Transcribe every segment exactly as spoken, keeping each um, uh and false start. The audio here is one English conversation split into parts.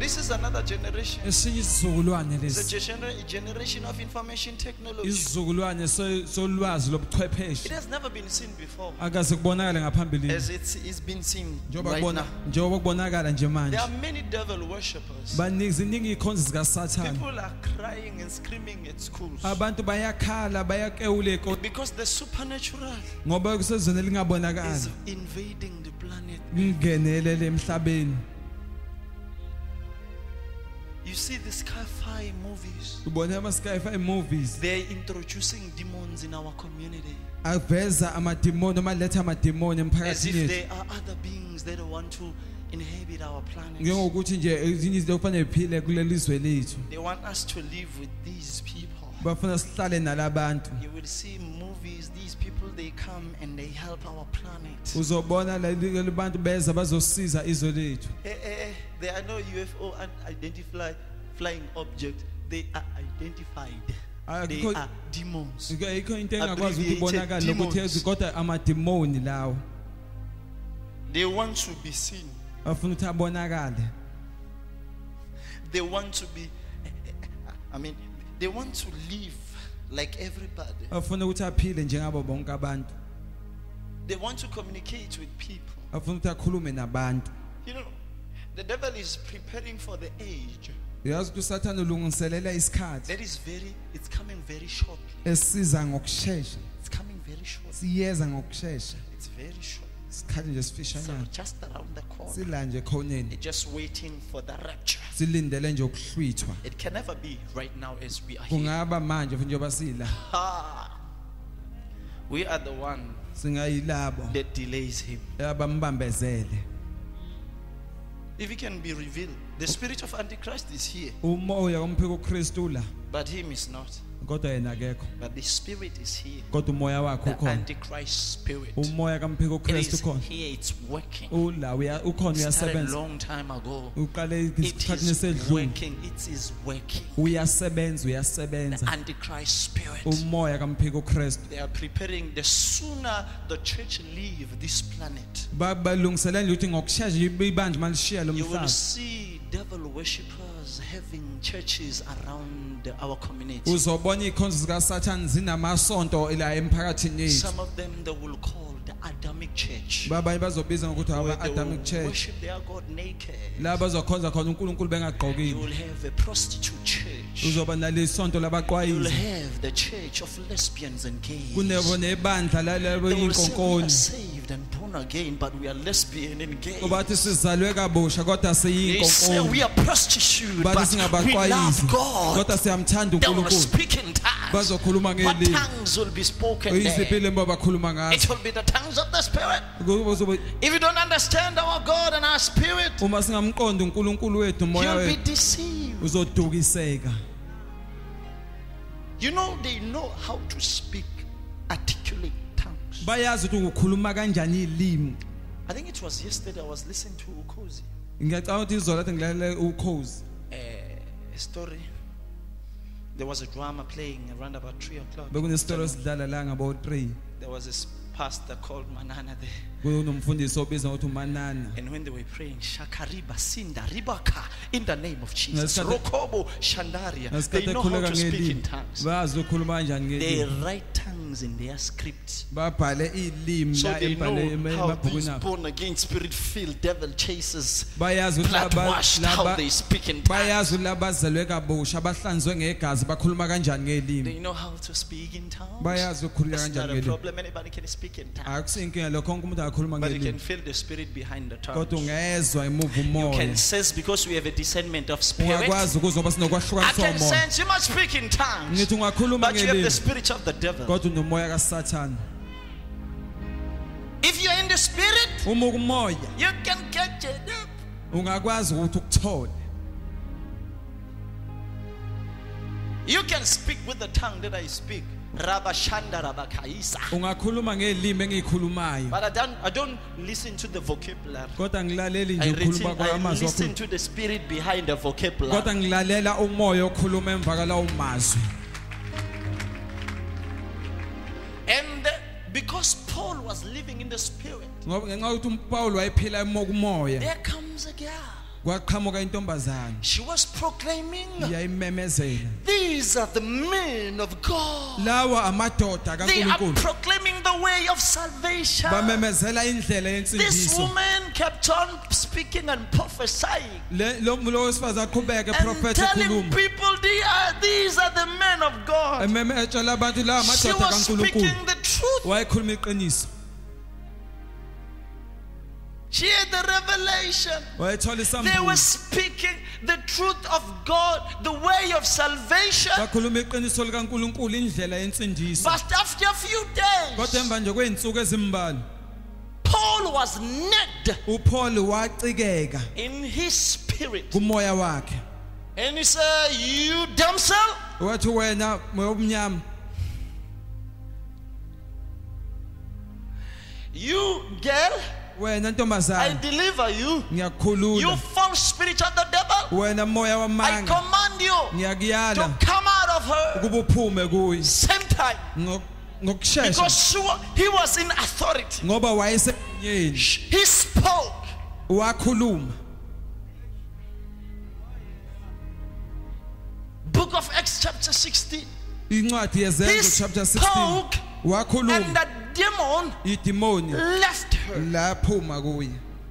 This is another generation. esinye isizukulwane It's a lesi gener- generation of information technology. isizukulwane so- solwazi It lobuchwepheshe has never been seen before akaze kubonakala ngaphambili as it's, it's been seen njengoba right kubona now. njengoba kubonakala nje manje There are many devil worshippers. baningi ziningi ikhonzi zikaSathane People are crying and screaming at schools abantu bayakhala bayakewula because the supernatural ngoba kusezona lingabonakala is invading the planet. ngingenelele emhlabeni. You see the sci-fi movies. Ubona ama sci-fi movies They're introducing demons in our community aveza amademoni amaletha amademoni as emphakathini if yethu there are other beings that want to inhabit our planet. njengokuthi nje ezinye izinto kufanele ziphile kuleli zwe lethu They want us to live with these people. bafuna sihlale nalabantu. You will see movies, these people, they come and they help our planet. Uzobona leli bantu beza bazosiza izwe lethu. Eh, eh, eh, there are no U F O unidentified flying object. They are identified. Ah, They because- are demons. Ikho into engakwazi ukuthi Abbreviated ibonakale ukuthi demons. kodwa amademoni lawo They want to be seen. bafuna ukuthi abonakale. They want to be, I mean, they want to live like everybody. Bafuna ukuthi aphile njengabo bonke abantu. They want to communicate with people. Bafuna ukuthi akhulume nabantu. You know, the devil is preparing for the age Uyazi ukuthi uSathane ulungiselela isikhathi that is very, it's coming very shortly. esiza ngokusheshsha. It's coming very shortly. Siyeza ngokusheshsha. It's very short. Isikhathi nje So sifishanyana. just around the corner. Sila nje khoneni. They're just waiting for the rapture. Silindele nje ukuhlwithwa. It can never be right now as we are here. Kungaba manje futhi njoba sila. Ah, we are the one Singayilabo that delays him. abambambezele. If he can be revealed, the spirit of Antichrist is here, Umoya omphiko uKristu la but him is not. kodwa yena akekho. But the spirit is here. Kodwa umoya wakhe The ukhona. Antichrist spirit. Umoya kamphiko It uKristu is ukhona. here, it's working. Ula uya ukhona It started a uyasebenza. long time ago. Uqale It isikhathi is nesedlule. working. It is working. Uyasebenza The uyasebenza. Antichrist spirit. Umoya kamphiko uKristu. They are preparing. The sooner the church leave this planet, Babalungiselela ukuthi ngokusheshsha ibandla malishiya lo you will mhlaba. see devil worshippers having churches around our community. Uzobona ikhonzo zikaSathane zinamasonto la emphakathini yethu. Some of them they will call the Adamic church, Babanye bazobiza ngokuthi where aba they Adamic will Church. worship their God naked. La bazokhonza khona uNkulunkulu You bengagqokile. will have a prostitute church. Uzoba nalesonto You will labaqwayizi. have the church of lesbians and gays. Kunebo nebandla lalabo They will say we are inkonkoni. saved and born again, but we are lesbian and gay. Obathi sizalwe kabusha kodwa They say we siyinkonkoni. are prostitute, Bathi but we love singabaqwayizi God. kodwa siyamthanda They will uNkulunkulu. speak in tongues. Bazokhuluma What ngelimi. tongues will be spoken there? Uyiziphi lembo bakhuluma It ngazo. will be the tongues of the Spirit. Kuzobe- If you don't understand our God and our Spirit, Uma singamqondi uNkulunkulu wethu umoya you'll be wethu deceived. uzodukiseka. You know, they know how to speak articulate tongues. Bayazi ukuthi ukukhuluma kanjani ilimi. I think it was yesterday I was listening to Ukozi, Ngiyacabanga ukuthi izolo lathi ngilalela ukhozi. a story. There was a drama playing around about three o'clock. Bekunesitolo sidlala la ngabo three. There was this pastor called Manana there. Kunomfundisi obizwa ukuthi uManana. And when they were praying, Shakariba, Sinda, Ribaka, in the name of Jesus, Ngesikhathi- Rokobo, Shandaria, they Ngesikhathi know how ekhuleka to speak in ngelimi. tongues. Bazi ukukhuluma kanjani They ngelimi. write tongues in their scripts. Babhale ilimi So la they embhale know how these emabhukwini abo. born again spirit filled devil chasers, Bayazi ukuthi blood laba washed, how laba they speak in tongues. bayazi ukuthi labazalwe kabusha abahlanzwe ngegazi bakhuluma kanjani ngelimi. They know how to speak in tongues. Bayazi ukukhuluma That's not kanjani a ngelimi. problem. Anybody can speak in tongues. Akusinkinga lokho konke umuntu akakhuluma But you can ngelimi. feel the spirit behind the tongues. Kodwa ungezwa emuva You umoya. can sense because we have a discernment of spirit. Ungakwazi ukuzoba I sinokwahlukaniswa can umoya. sense you must speak in tongues. Ngithi ungakhuluma But you have the ngelimi spirit of the devil. kodwa unomoya kaSathane. If you're in the spirit, Uma umoya you can catch it up. ungakwazi ukuthi ukuthole. You can speak with the tongue that I speak. Rabashanda Rabakaisa. Ungakhuluma ngelimi engikhulumayo. But I don't I don't listen to the vocabulary. Kodwa ngilaleli I, nje ukhuluma retain, I kwamazwi listen wakho. to the spirit behind the vocabulary. Kodwa ngilalela umoya okhuluma emva kwalawo mazwi. And uh, because Paul was living in the spirit, Ngoba ngenxa yokuthi uPaul wayephila emokumoya. there comes a girl. kwaqhamuka intombazana She was proclaiming, yayimemezela these are the men of God. lawa amadoda They are kaNkulunkulu proclaiming the way of salvation. bamemezela indlela This yensindiso woman kept on speaking and prophesying le lo lo wesifazana aqhubeka and prophet telling ekhuluma people, they are, these are the men of God. ememe etshela abantu la She amadoda was kaNkulunkulu speaking the truth. wayekhuluma iqiniso She had the revelation. wayethola They were isambulo speaking the truth of God, the way of salvation. bakhuluma iqiniso likaNkulunkulu indlela yensindiso But after a few kodwa days, emva nje kweinsuku ezimbalwa Paul was nagged uPaul wacikeka in his spirit. kumoya wakhe And he said, you damsel, wathi wena moya omnyama you girl, wena I ntombazana deliver you. You ngiyakukhulula false spirit of the devil, wena moya I wamanga command you ngiyakuyala to come out of her. ukuba uphume kuyi Same time. Ngo- ngokusheshsha Because she wa- he was in authority. ngoba wayesenyeni He spoke. wakhuluma Book of Acts chapter sixteen. incwadi He yezenzo chapter sixteen spoke and wakhuluma the demon idemoni left her. laphuma kuye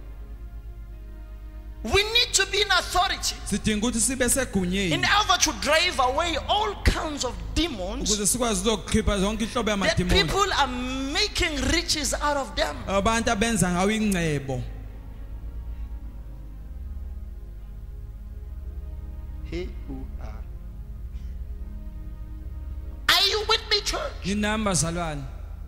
We need to be in authority sidinga ukuthi sibe in segunyeni order to drive away all kinds of demons ukuze sikwazi ukukhipha zonke inhlobo that yamademoni people are making riches out of them. abantu abenza ngawo ingcebo Hey, who are? Are you with me, church? inamba zalwane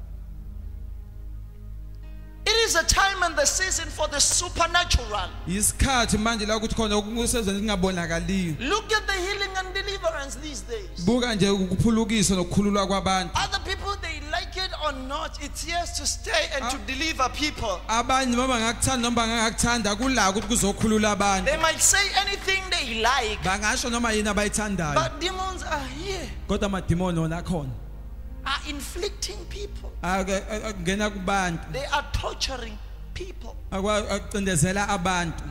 It is a time and the season for the supernatural. isikhathi manje la ukuthi khona ukusezweni lingabonakaliyo Look at the healing and deliverance these days. buka nje ukuphulukiswa nokukhululwa kwabantu Other people, they like it or not, it's here to stay and to deliver people. abanye noma ngakuthanda noma bangakuthanda kulaka ukuthi kuzokhulula abantu They might say anything they like, bangasho noma yini abayithandayo but demons are here, kodwa amademoni wona akhona are inflicting people. ake ngena kubantu They are torturing people. akucindezela abantu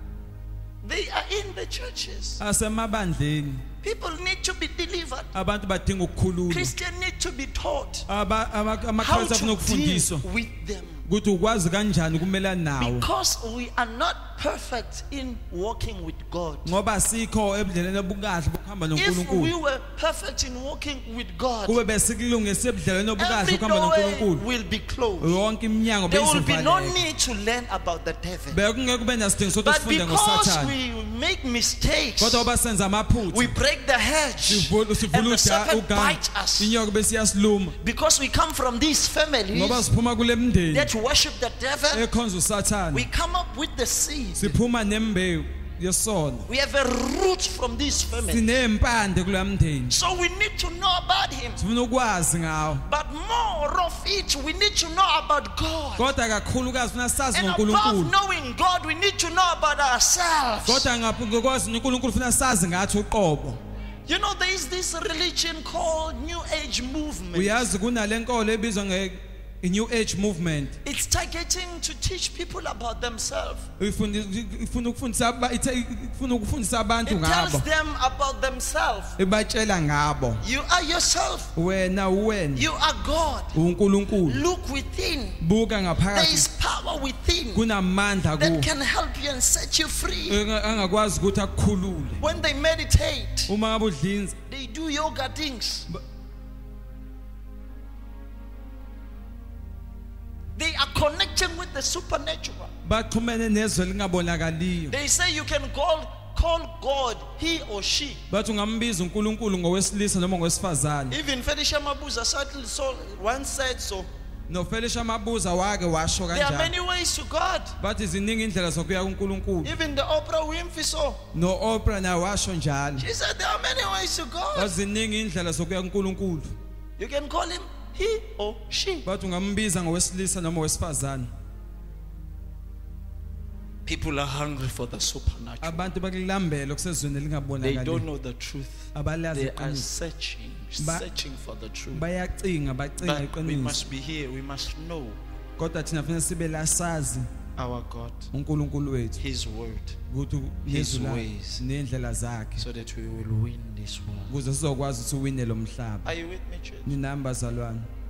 They are in the churches. asemabandleni People need to be delivered. abantu badinga ukukhululwa Christians need to be taught aba how amakhosi afuna to ukufundiswa deal with them. ukuthi ukwazi kanjani ukumelana nawo Because we are not perfect in walking with God. ngoba sikho ebudleleni obukahle bokuhamba If we noNkulunkulu were perfect in walking with God, kube besikulungisa ebudleleni obukahle every bokuhamba doorway noNkulunkulu will be closed. yonke iminyango There will be no beyizivaleka need to learn about the devil. bekungeke kube nasidingo sokuthi But sifunde because ngoSathane we make mistakes, kodwa oba senza amaphutha we break the hedge sivula and sivula the serpent uga bites us. inyoka besiyasiluma Because we come from these families ngoba siphuma kule mndeni that worship the devil, ekhonza uSathane we come up with the seed. siphuma nembewu yesono We have a root from this family. sinempande kula mndeni So we need to know about him. sifuna ukwazi ngawo But more of it, we need to know about God. kodwa kakhulukazi funa sazi And above ngoNkulunkulu knowing God, we need to know about ourselves. kodwa ngaphi uNkulunkulu funa sazi ngathi uqobo You know, there is this religion called New Age movement. uyazi kunalenkolo ebizwa nge New Age movement It's targeting to teach people about themselves. ifuna ifuna ukufundisa aba- ithe- ifuna ukufundisa abantu It tells ngabo them about themselves. ebatshela ngabo You are yourself. wena uwena You are God. uNkulunkulu Look within. buka There ngaphakathi is power within kunamandla that kuwo can help you and set you free. Enga- angakwazi ukuthi akukhulule When they meditate, uma ngabe udlinza they do yoga things. Ba- They are connecting with the supernatural. baxhumene nezwe lingabonakaliyo They say you can call call God he or she. bathi ungambiza uNkulunkulu ngowesilisa noma ngowesifazane Even Felicia Mabuza certainly so one said so. nofelisha mabuza wake washo There are kanjalo many ways to God. bathi ziningi indlela zokuya kuNkulunkulu Even the Oprah Winfrey saw. no Oprah naye washo njalo She said there are many ways to God. baziningi indlela zokuya kuNkulunkulu You can call him he or she. bathi ungambiza ngowesilisa noma ngowesifazane People are hungry for the supernatural. abantu bakulambela kusezweni They don't lingabonakali know the truth. abalazi They are iqiniso searching, Ba- searching for the truth. bayacinga bacinga But we iqiniso must be here. We must know kodwa thina fanele sibe la sazi our God, uNkulunkulu wethu His word, ukuthi His nezwi ways, nendlela zakhe so that we will win this world. ukuze sizokwazi ukuthi uwine lo mhlaba. Are you with me, church? Ninamba zalwane.